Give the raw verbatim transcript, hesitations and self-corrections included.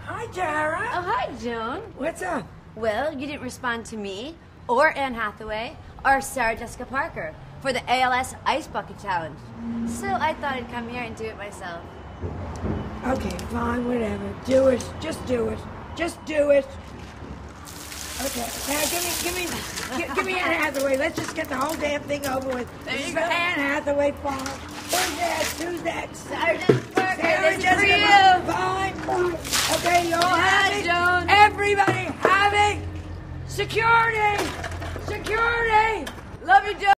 Hi, Tara. Oh, hi, Joan. What's up? Well, you didn't respond to me, or Anne Hathaway, or Sarah Jessica Parker for the A L S Ice Bucket Challenge. So I thought I'd come here and do it myself. Okay, fine, whatever. Do it. Just do it. Just do it. Okay, now give me, give me, give, give me Anne Hathaway. Let's just get the whole damn thing over with. There This you is go. for Anne Hathaway, fine. Who's next? Who's next? Sarah Jessica Parker, Sarah this is for Jessica you. Parker. Fine, fine. Okay, you're Yeah, having, Joan. everybody having security. Security. Love you, Joan.